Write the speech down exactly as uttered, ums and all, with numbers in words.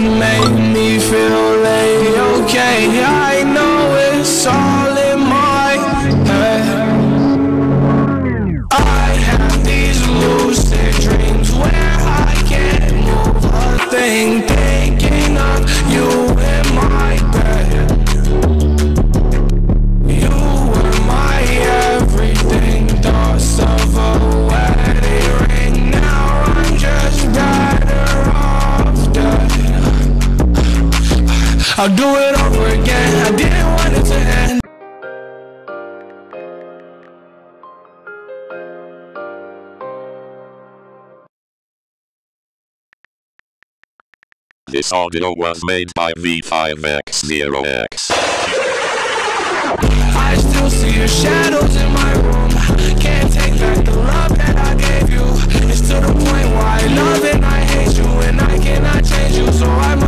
make me feel A-okay. I know it's all in my head. I have these lucid dreams where I can't move a thing, thinking of you in my bed. You were my everything, thoughts of a wedding ring. Now I'm just better off dead. I'll do it over again, I didn't want it to end. This audio was made by V five X zero X. I still see your shadows in my room. Can't take back the love that I gave you. It's to the point where I love and I hate you, and I cannot change you, so I